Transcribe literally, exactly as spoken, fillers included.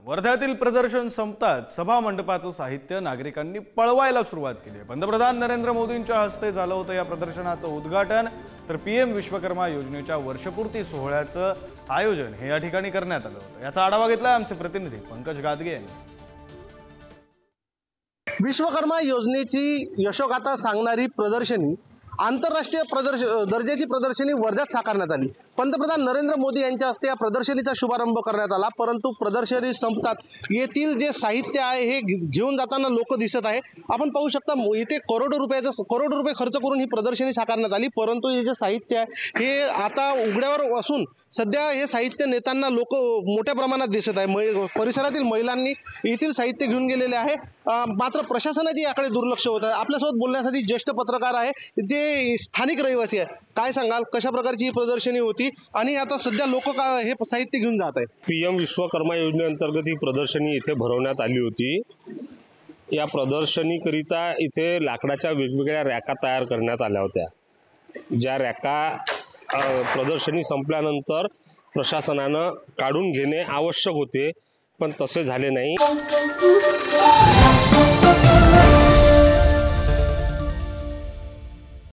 वर्ध्यातील प्रदर्शन संपताच सभा मंडपाचं साहित्य नागरिकांनी पळवायला सुरुवात केली आहे। पंतप्रधान नरेंद्र मोदींच्या हस्ते झालं होतं या प्रदर्शनाचं उद्घाटन, तर पीएम विश्वकर्मा योजनेच्या वर्षपूर्ती सोहळ्याचं आयोजन हे या ठिकाणी करण्यात आलं होतं। याचा आढावा घेतला आमचे प्रतिनिधी पंकज गादगे यांनी। विश्वकर्मा योजनेची यशोगाथा सांगणारी प्रदर्शनी, आंतरराष्ट्रीय प्रदर्शन दर्जाची प्रदर्शनी वर्ध्यात साकारण्यात आली। पंतप्रधान नरेंद्र मोदी यांच्या हस्ते या प्रदर्शनीचा शुभारंभ करण्यात आला, परंतु प्रदर्शनी संपतात येथील जे साहित्य आहे हे घेऊन जाताना लोक दिसत आहे। आपण पाहू शकता इथे करोडो रुपयाचं करोडो रुपये खर्च करून ही प्रदर्शनी साकारण्यात आली, परंतु हे जे साहित्य आहे हे आता उघड्यावर असून सध्या हे साहित्य नेताना लोक मोठ्या प्रमाणात दिसत आहे। परिसरातील महिलांनी येथील साहित्य घेऊन गेलेले आहे, मात्र प्रशासनाची याकडे दुर्लक्ष होत आहे। आपल्यासोबत बोलण्यासाठी ज्येष्ठ पत्रकार आहे, जे स्थानिक रहिवासी आहे। काय सांगाल, कशा प्रकारची ही प्रदर्शनी होती आणि आता सध्या लोक हे साहित्य घेऊन जात आहेत? पीएम विश्वकर्मा योजनेअंतर्गत ही प्रदर्शनी इथे भरवण्यात आली होती। या प्रदर्शनीकरिता इथे लाकडाच्या वेगवेगळ्या रॅका तयार करण्यात आल्या होत्या, ज्या रॅका प्रदर्शनी संपल्यानंतर प्रशासनानं काढून घेणे आवश्यक होते, पण तसे झाले नाही।